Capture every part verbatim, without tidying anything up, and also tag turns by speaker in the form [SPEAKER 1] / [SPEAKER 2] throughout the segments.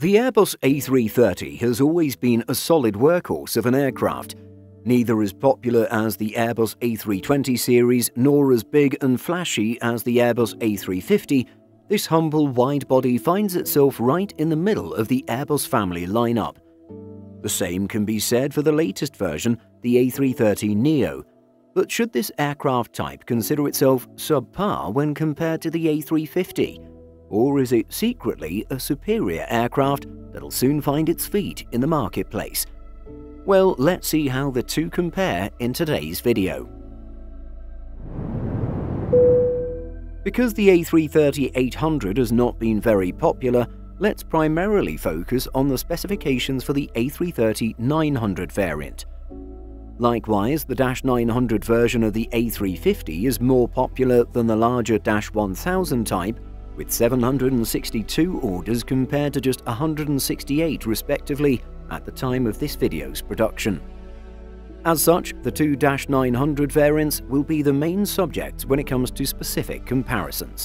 [SPEAKER 1] The Airbus A three thirty has always been a solid workhorse of an aircraft, neither as popular as the Airbus A three twenty series nor as big and flashy as the Airbus A three fifty. This humble wide-body finds itself right in the middle of the Airbus family lineup. The same can be said for the latest version, the A three thirty neo. But should this aircraft type consider itself subpar when compared to the A three fifty? Or is it secretly a superior aircraft that'll soon find its feet in the marketplace? Well, let's see how the two compare in today's video. Because the A three thirty eight hundred has not been very popular, let's primarily focus on the specifications for the A three thirty nine hundred variant. Likewise, the Dash nine hundred version of the A three fifty is more popular than the larger Dash one thousand type, with seven hundred sixty-two orders compared to just one hundred sixty-eight respectively at the time of this video's production. As such, the two Dash nine hundred variants will be the main subjects when it comes to specific comparisons.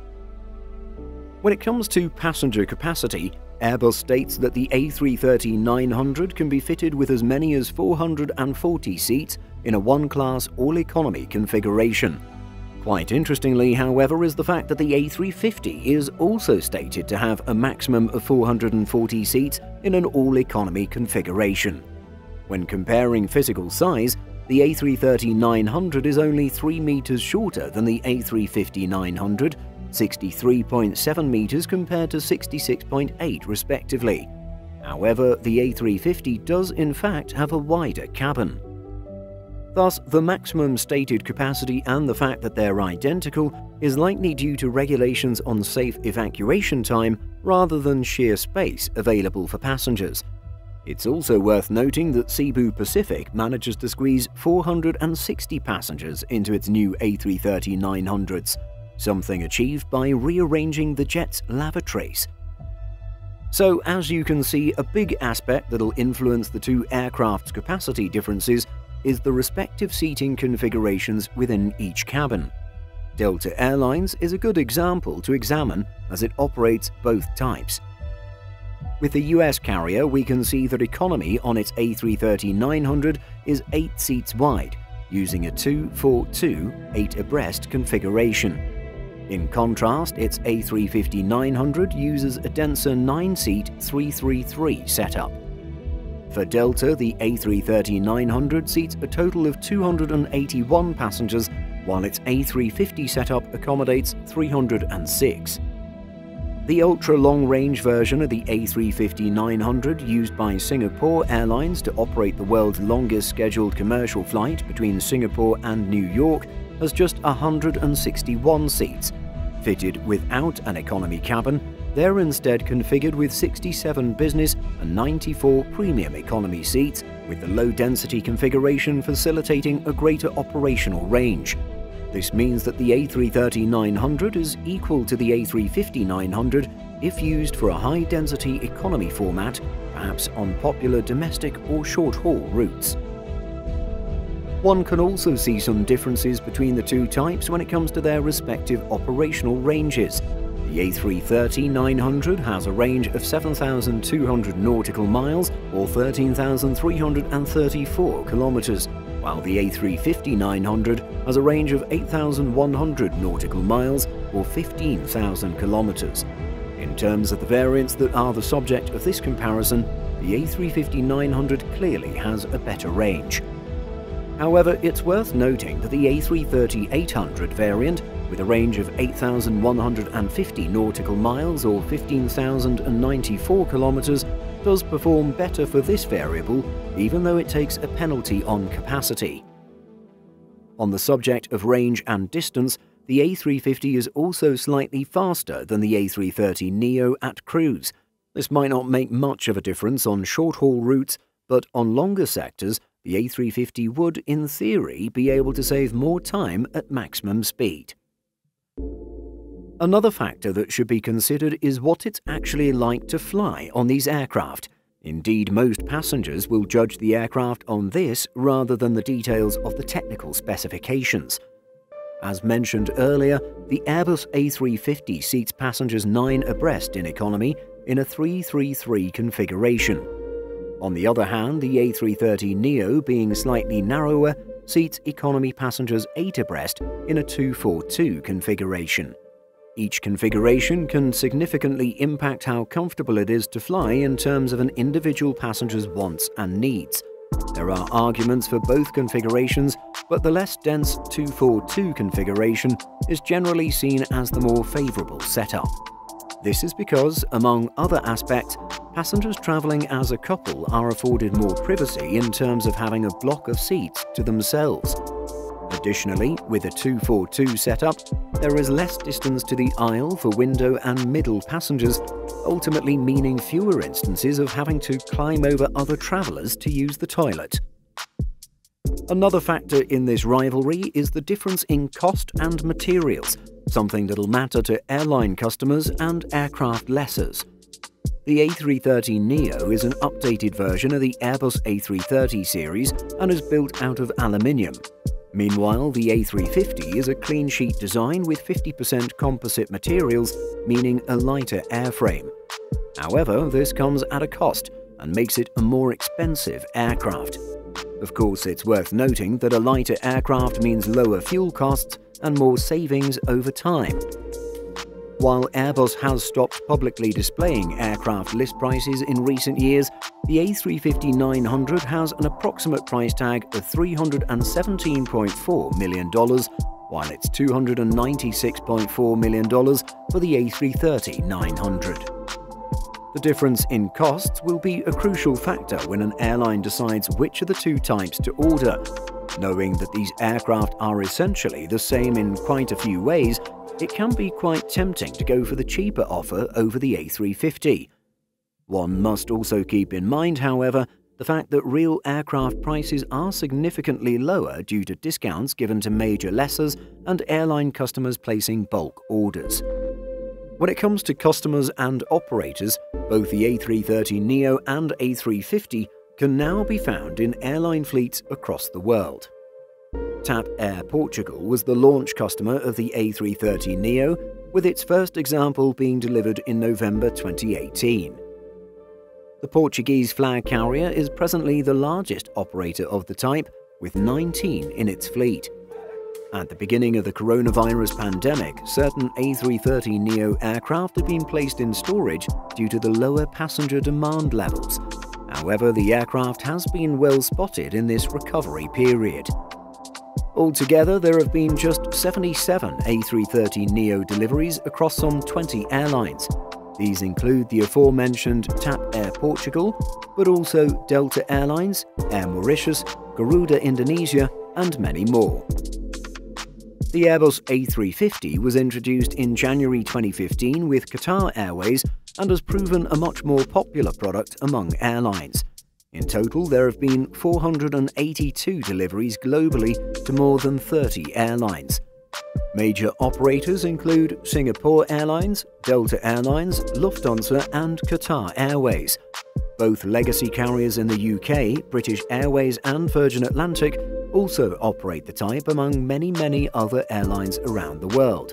[SPEAKER 1] When it comes to passenger capacity, Airbus states that the A three thirty nine hundred can be fitted with as many as four hundred forty seats in a one-class all-economy configuration. Quite interestingly, however, is the fact that the A three fifty is also stated to have a maximum of four hundred forty seats in an all-economy configuration. When comparing physical size, the A three thirty nine hundred is only three meters shorter than the A three fifty nine hundred, sixty-three point seven meters compared to sixty-six point eight respectively. However, the A three fifty does in fact have a wider cabin. Thus, the maximum stated capacity and the fact that they're identical is likely due to regulations on safe evacuation time rather than sheer space available for passengers. It's also worth noting that Cebu Pacific manages to squeeze four hundred sixty passengers into its new A three thirty nine hundreds, something achieved by rearranging the jet's lavatories. So, as you can see, a big aspect that'll influence the two aircraft's capacity differences is the respective seating configurations within each cabin. Delta Airlines is a good example to examine as it operates both types. With the U S carrier, we can see that economy on its A three thirty nine hundred is eight seats wide, using a two four two, eight abreast configuration. In contrast, its A three fifty nine hundred uses a denser nine seat three three three setup. For Delta, the A three thirty nine hundred seats a total of two hundred eighty-one passengers, while its A three fifty setup accommodates three hundred six. The ultra-long-range version of the A three fifty nine hundred used by Singapore Airlines to operate the world's longest scheduled commercial flight between Singapore and New York has just one hundred sixty-one seats. Fitted without an economy cabin, they're instead configured with sixty-seven business and ninety-four premium economy seats, with the low-density configuration facilitating a greater operational range. This means that the A three thirty nine hundred is equal to the A three fifty nine hundred if used for a high-density economy format, perhaps on popular domestic or short-haul routes. One can also see some differences between the two types when it comes to their respective operational ranges. The A three thirty nine hundred has a range of seven thousand two hundred nautical miles or thirteen thousand three hundred thirty-four kilometers, while the A three fifty nine hundred has a range of eight thousand one hundred nautical miles or fifteen thousand kilometers. In terms of the variants that are the subject of this comparison, the A three fifty nine hundred clearly has a better range. However, it's worth noting that the A three thirty eight hundred variant, with a range of eight thousand one hundred fifty nautical miles or fifteen thousand ninety-four kilometers, does perform better for this variable, even though it takes a penalty on capacity. On the subject of range and distance, the A three fifty is also slightly faster than the A three thirty neo at cruise. This might not make much of a difference on short-haul routes, but on longer sectors, the A three fifty would, in theory, be able to save more time at maximum speed. Another factor that should be considered is what it's actually like to fly on these aircraft. Indeed, most passengers will judge the aircraft on this rather than the details of the technical specifications. As mentioned earlier, the Airbus A three fifty seats passengers nine abreast in economy, in a three thirty-three configuration. On the other hand, the A three thirty neo, being slightly narrower, seats economy passengers eight abreast in a two forty-two configuration. Each configuration can significantly impact how comfortable it is to fly in terms of an individual passenger's wants and needs. There are arguments for both configurations, but the less dense two forty-two configuration is generally seen as the more favourable setup. This is because, among other aspects, passengers travelling as a couple are afforded more privacy in terms of having a block of seats to themselves. Additionally, with a two forty-two setup, there is less distance to the aisle for window and middle passengers, ultimately meaning fewer instances of having to climb over other travellers to use the toilet. Another factor in this rivalry is the difference in cost and materials, something that'll matter to airline customers and aircraft lessors. The A three thirty neo is an updated version of the Airbus A three thirty series and is built out of aluminium. Meanwhile, the A three fifty is a clean sheet design with fifty percent composite materials, meaning a lighter airframe. However, this comes at a cost and makes it a more expensive aircraft. Of course, it's worth noting that a lighter aircraft means lower fuel costs and more savings over time. While Airbus has stopped publicly displaying aircraft list prices in recent years, the A three fifty nine hundred has an approximate price tag of three hundred seventeen point four million dollars, while it's two hundred ninety-six point four million dollars for the A three thirty nine hundred. The difference in costs will be a crucial factor when an airline decides which of the two types to order. Knowing that these aircraft are essentially the same in quite a few ways, it can be quite tempting to go for the cheaper offer over the A three fifty. One must also keep in mind, however, the fact that real aircraft prices are significantly lower due to discounts given to major lessors and airline customers placing bulk orders. When it comes to customers and operators, both the A three thirty neo and A three fifty can now be found in airline fleets across the world. TAP Air Portugal was the launch customer of the A three thirty neo, with its first example being delivered in November twenty eighteen. The Portuguese flag carrier is presently the largest operator of the type, with nineteen in its fleet. At the beginning of the coronavirus pandemic, certain A three thirty neo aircraft had been placed in storage due to the lower passenger demand levels. However, the aircraft has been well spotted in this recovery period. Altogether, there have been just seventy-seven A three thirty neo deliveries across some twenty airlines. These include the aforementioned TAP Air Portugal, but also Delta Airlines, Air Mauritius, Garuda Indonesia, and many more. The Airbus A three fifty was introduced in January twenty fifteen with Qatar Airways and has proven a much more popular product among airlines. In total, there have been four hundred eighty-two deliveries globally to more than thirty airlines. Major operators include Singapore Airlines, Delta Airlines, Lufthansa and Qatar Airways. Both legacy carriers in the U K, British Airways and Virgin Atlantic, also operate the type among many, many other airlines around the world.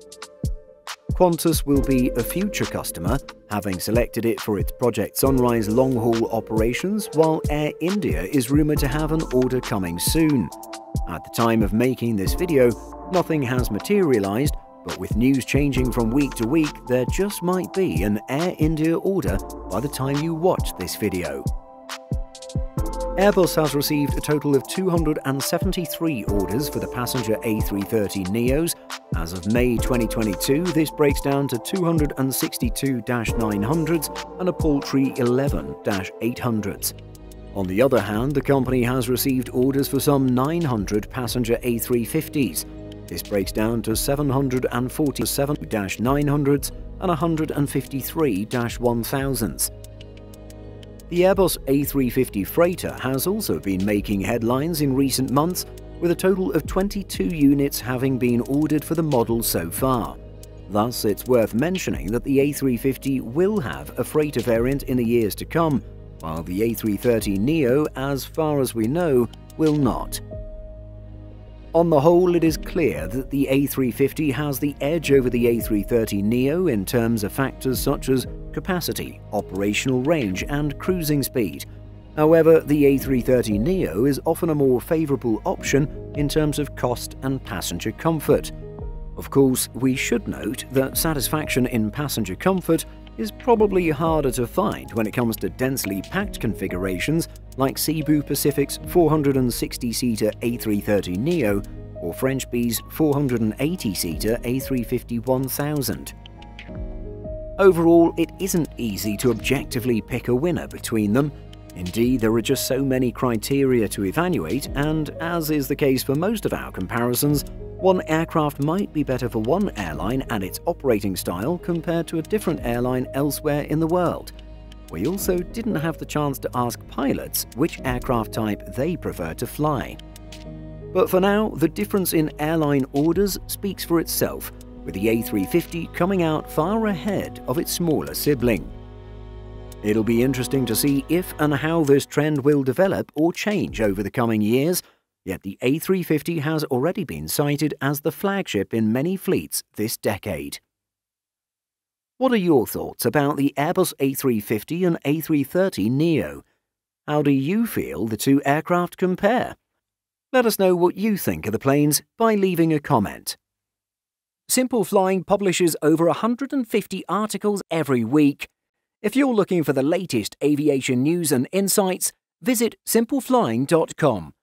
[SPEAKER 1] Qantas will be a future customer, having selected it for its Project Sunrise long-haul operations, while Air India is rumoured to have an order coming soon. At the time of making this video, nothing has materialised, but with news changing from week to week, there just might be an Air India order by the time you watch this video. Airbus has received a total of two hundred seventy-three orders for the passenger A three thirty neos. As of May twenty twenty-two, this breaks down to two hundred sixty-two nine hundreds and a paltry eleven eight hundreds. On the other hand, the company has received orders for some nine hundred passenger A three fifties. This breaks down to seven hundred forty-seven nine hundreds and one hundred fifty-three one thousands. The Airbus A three fifty freighter has also been making headlines in recent months, with a total of twenty-two units having been ordered for the model so far. Thus, it's worth mentioning that the A three fifty will have a freighter variant in the years to come, while the A three thirty neo, as far as we know, will not. On the whole, it is clear that the A three fifty has the edge over the A three thirty neo in terms of factors such as capacity, operational range, and cruising speed. However, the A three thirty neo is often a more favourable option in terms of cost and passenger comfort. Of course, we should note that satisfaction in passenger comfort is probably harder to find when it comes to densely packed configurations like Cebu Pacific's four hundred sixty seater A three thirty neo or French Bee's four hundred eighty seater A three fifty one thousand. Overall, it isn't easy to objectively pick a winner between them. Indeed, there are just so many criteria to evaluate, and as is the case for most of our comparisons, one aircraft might be better for one airline and its operating style compared to a different airline elsewhere in the world. We also didn't have the chance to ask pilots which aircraft type they prefer to fly. But for now, the difference in airline orders speaks for itself, with the A three fifty coming out far ahead of its smaller sibling. It'll be interesting to see if and how this trend will develop or change over the coming years, yet the A three fifty has already been cited as the flagship in many fleets this decade. What are your thoughts about the Airbus A three fifty and A three thirty neo? How do you feel the two aircraft compare? Let us know what you think of the planes by leaving a comment. Simple Flying publishes over one hundred fifty articles every week. If you're looking for the latest aviation news and insights, visit simple flying dot com.